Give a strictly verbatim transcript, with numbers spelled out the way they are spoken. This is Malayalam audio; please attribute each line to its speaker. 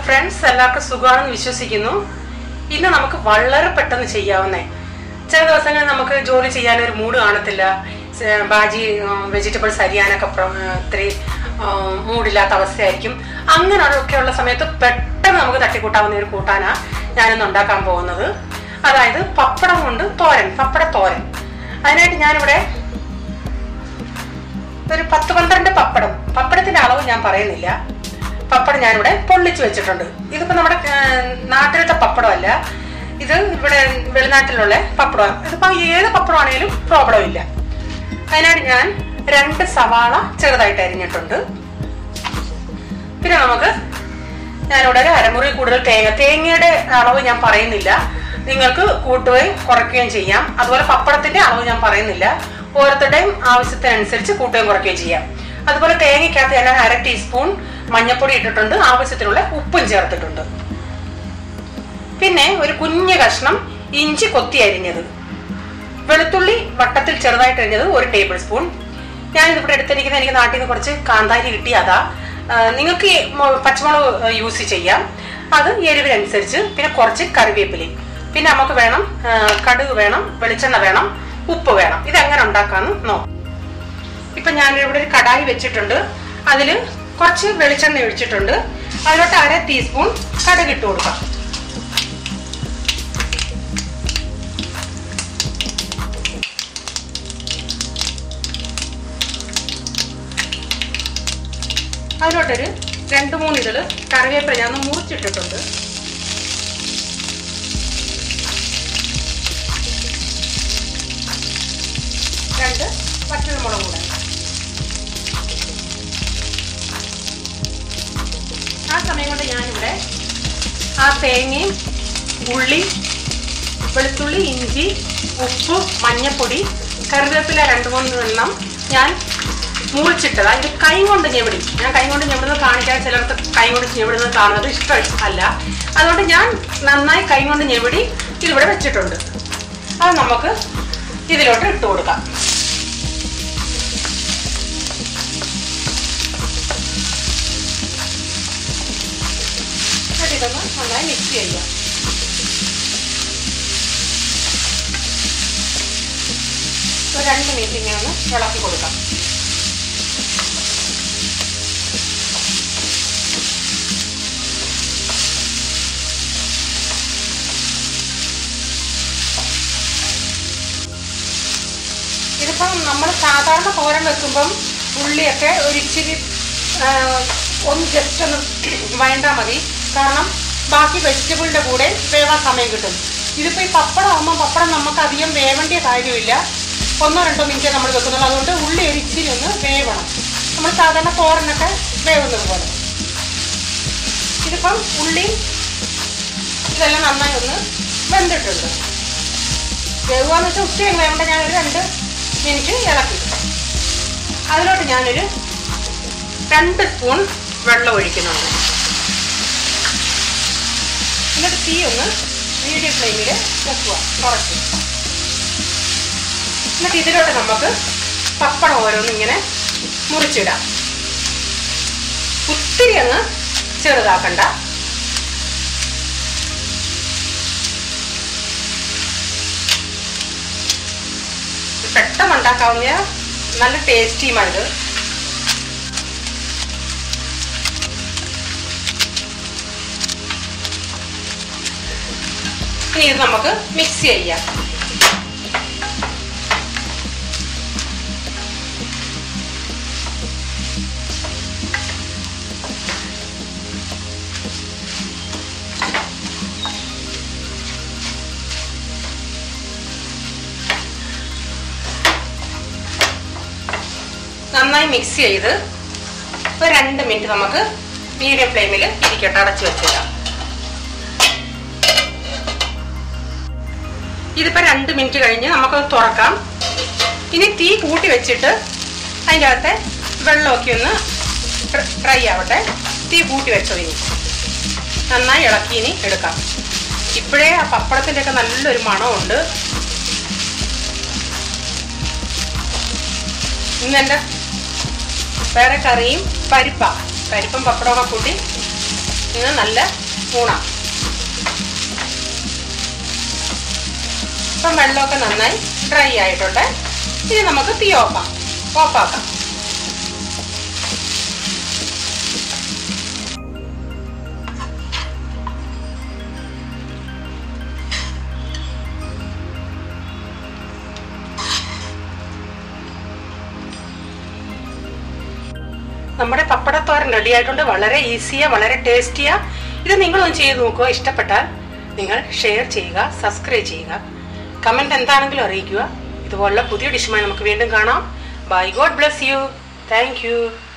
Speaker 1: ഫ്രണ്ട്സ്, എല്ലാവർക്കും സുഖമാണെന്ന് വിശ്വസിക്കുന്നു. ഇന്ന് നമുക്ക് വളരെ പെട്ടെന്ന് ചെയ്യാവുന്നേ. ചില ദിവസങ്ങളിൽ നമുക്ക് ജോലി ചെയ്യാൻ ഒരു മൂഡ് കാണത്തില്ല, ബാജി വെജിറ്റബിൾസ് അരിയാനൊക്കെ ഇത്തിരി മൂഡില്ലാത്ത അവസ്ഥയായിരിക്കും. അങ്ങനെയൊക്കെയുള്ള സമയത്ത് പെട്ടെന്ന് നമുക്ക് തട്ടിക്കൂട്ടാവുന്ന ഒരു കൂട്ടാനാണ് ഞാനിന്ന് ഉണ്ടാക്കാൻ പോകുന്നത്. അതായത് പപ്പടം കൊണ്ട് തോരൻ, പപ്പട തോരൻ. അതിനായിട്ട് ഞാനിവിടെ ഒരു പത്ത് പന്ത്രണ്ട് പപ്പടം, പപ്പടത്തിന്റെ അളവ് ഞാൻ പറയുന്നില്ല, പപ്പടം ഞാനിവിടെ പൊള്ളിച്ച് വെച്ചിട്ടുണ്ട്. ഇതിപ്പോ നമ്മുടെ നാട്ടിലത്തെ പപ്പടമല്ല, ഇത് ഇവിടെ വെളിനാട്ടിലുള്ള പപ്പടമാണ്. ഇതിപ്പോ ഏത് പപ്പടമാണെങ്കിലും പ്രോബ്ലം ഇല്ല. അതിനായിട്ട് ഞാൻ രണ്ട് സവാള ചെറുതായിട്ട് അരിഞ്ഞിട്ടുണ്ട്. പിന്നെ നമുക്ക് ഞാനിവിടെ ഒരു അരമുറി കൂടുതൽ തേങ്ങ, തേങ്ങയുടെ അളവ് ഞാൻ പറയുന്നില്ല, നിങ്ങൾക്ക് കൂട്ടുകയും കുറയ്ക്കുകയും ചെയ്യാം. അതുപോലെ പപ്പടത്തിന്റെ അളവ് ഞാൻ പറയുന്നില്ല, ഓരോരുത്തരുടെയും ആവശ്യത്തിനനുസരിച്ച് കൂട്ടുകയും കുറയ്ക്കുകയും ചെയ്യാം. അതുപോലെ തേങ്ങയ്ക്കകത്ത് ഞാൻ അര ടീസ്പൂൺ മഞ്ഞൾപ്പൊടി ഇട്ടിട്ടുണ്ട്, ആവശ്യത്തിനുള്ള ഉപ്പും ചേർത്തിട്ടുണ്ട്. പിന്നെ ഒരു കുഞ്ഞു കഷ്ണം ഇഞ്ചി കൊത്തി അരിഞ്ഞത്, വെളുത്തുള്ളി വട്ടത്തിൽ ചെറുതായിട്ട് അരിഞ്ഞത് ഒരു ടേബിൾ സ്പൂൺ. ഞാനിതിവിടെ എടുത്തിരിക്കുന്നത് എനിക്ക് നാട്ടിൽ നിന്ന് കുറച്ച് കാന്താരി കിട്ടി, അതാ. നിങ്ങൾക്ക് പച്ചമുളക് യൂസ് ചെയ്യാം, അത് എരിവിനനുസരിച്ച്. പിന്നെ കുറച്ച് കറിവേപ്പിലയും, പിന്നെ നമുക്ക് വേണം കടുക് വേണം, വെളിച്ചെണ്ണ വേണം, ഉപ്പ് വേണം. ഇതെങ്ങനെ ഉണ്ടാക്കാന്ന് നോക്കാം. ഇപ്പൊ ഞാനിവിടെ ഒരു കടായി വെച്ചിട്ടുണ്ട്, അതിൽ കുറച്ച് വെളിച്ചെണ്ണ ഒഴിച്ചിട്ടുണ്ട്. അതിലോട്ട് അര ടീസ്പൂൺ കടുക് ഇട്ട് കൊടുക്കാം. അതിലോട്ടൊരു രണ്ട് മൂന്ന് ഇതള് കറിവേപ്പില ഞാൻ മുറിച്ചിട്ടിട്ടുണ്ട്. രണ്ട് പച്ചമുളക് കൂടെ. ആ സമയം കൊണ്ട് ഞാനിവിടെ ആ തേങ്ങയും ഉള്ളി, വെളുത്തുള്ളി, ഇഞ്ചി, ഉപ്പ്, മഞ്ഞപ്പൊടി, കറിവേപ്പില രണ്ട് മൂന്ന് എണ്ണം ഞാൻ മുറിച്ചിട്ടതാ. ഇത് കൈ കൊണ്ട് ഞെവിടി, ഞാൻ കൈ കൊണ്ട് ഞെവിടുന്നത് കാണിക്കാൻ ചിലർക്ക് കൈ കൊണ്ട് ഞെവിടുന്നത് കാണുന്നത് ഇഷ്ടമല്ല. അതുകൊണ്ട് ഞാൻ നന്നായി കൈ കൊണ്ട് ഞെവിടി ഇതിവിടെ വെച്ചിട്ടുണ്ട്. അത് നമുക്ക് ഇതിലോട്ട് ഇട്ട് കൊടുക്കാം. ഇതൊന്ന് നന്നായി മിക്സ് ചെയ്യാം. ഒരു രണ്ട് മിനിറ്റ് ഇങ്ങനെ ഒന്ന് ഇളക്കി കൊടുക്കാം. ഇതിപ്പം നമ്മൾ സാധാരണ തോരൻ വെക്കുമ്പം ഉള്ളിയൊക്കെ ഒരിച്ചിരി ഒന്ന് ജസ്റ്റ് ഒന്ന് വഴണ്ടാൽ മതി, കാരണം ബാക്കി വെജിറ്റബിളിൻ്റെ കൂടെ വേവാൻ സമയം കിട്ടും. ഇതിപ്പോൾ ഈ പപ്പടം ആകുമ്പോൾ പപ്പടം നമുക്ക് അധികം വേവേണ്ട കാര്യമില്ല, ഒന്നോ രണ്ടോ മിനിറ്റ് നമ്മൾ വെക്കുന്നുള്ളൂ. അതുകൊണ്ട് ഉള്ളി ഒരിച്ചിരി ഒന്ന് വേവണം, നമ്മൾ സാധാരണ തോരനൊക്കെ വേവുന്നത് പോലെ. ഇതിപ്പം ഉള്ളി ഇതെല്ലാം നന്നായി ഒന്ന് വെന്തിട്ടുണ്ട്. വേവുകയെന്ന് വെച്ചാൽ ഒത്തിരി വേവേണ്ട, ഞാനൊരു രണ്ട് മിനിറ്റ് ഇളക്കി. അതിലോട്ട് ഞാനൊരു രണ്ട് സ്പൂൺ വെള്ളം ഒഴിക്കുന്നുണ്ട്. എന്നിട്ട് തീ ഒന്ന് മീഡിയം ഫ്ലെയിമിൽ വെക്കുക, കുറച്ച്. എന്നിട്ട് ഇതിലോട്ട് നമുക്ക് പപ്പടം ഓരോന്നും ഇങ്ങനെ മുറിച്ചിടാം. ഒത്തിരി അങ്ങ് ചെറുതാക്കണ്ട. പെട്ടെന്ന് ഉണ്ടാക്കാവുന്ന നല്ല ടേസ്റ്റിയുമായത്. ഇനി ഇത് നമുക്ക് മിക്സ് ചെയ്യാം. നന്നായി മിക്സ് ചെയ്ത് ഒരു രണ്ട് മിനിറ്റ് നമുക്ക് മീഡിയം ഫ്ലെയിമിൽ ഇരിക്കട്ടെ, അടച്ചു വെച്ചിടാം. ഇതിപ്പോൾ രണ്ട് മിനിറ്റ് കഴിഞ്ഞ് നമുക്കത് തുറക്കാം. ഇനി തീ കൂട്ടി വെച്ചിട്ട് അതിൻ്റെ അകത്തെ വെള്ളമൊക്കെ ഒന്ന് ഡ്രൈ ആവട്ടെ. തീ കൂട്ടി വെച്ചോ. ഇനി നന്നായി ഇളക്കി ഇനി എടുക്കാം. ഇപ്പോഴേ ആ പപ്പടത്തിൻ്റെ ഒക്കെ നല്ലൊരു മണമുണ്ട്. ഇന്നെൻ്റെ വേറെ കറിയും പരിപ്പാണ്, പരിപ്പും പപ്പടമൊക്കെ കൂട്ടി ഇത് നല്ല ഊണാം. ഇപ്പം വെള്ളമൊക്കെ നന്നായി ഡ്രൈ ആയിട്ടുണ്ട്. ഇനി നമുക്ക് തീ ഓഫാം ഓഫാക്കാം. നമ്മുടെ പപ്പടത്തോരൻ റെഡി ആയിട്ടുണ്ട്. വളരെ ഈസിയാ, വളരെ ടേസ്റ്റിയാ. ഇത് നിങ്ങളൊന്ന് ചെയ്ത് നോക്കുക. ഇഷ്ടപ്പെട്ടാൽ നിങ്ങൾ ഷെയർ ചെയ്യുക, സബ്സ്ക്രൈബ് ചെയ്യുക, കമന്റ് എന്താണെങ്കിലും അറിയിക്കുക. ഇതുപോലുള്ള പുതിയ ഡിഷുമായി നമുക്ക് വീണ്ടും കാണാം. Bye. God bless you. Thank U.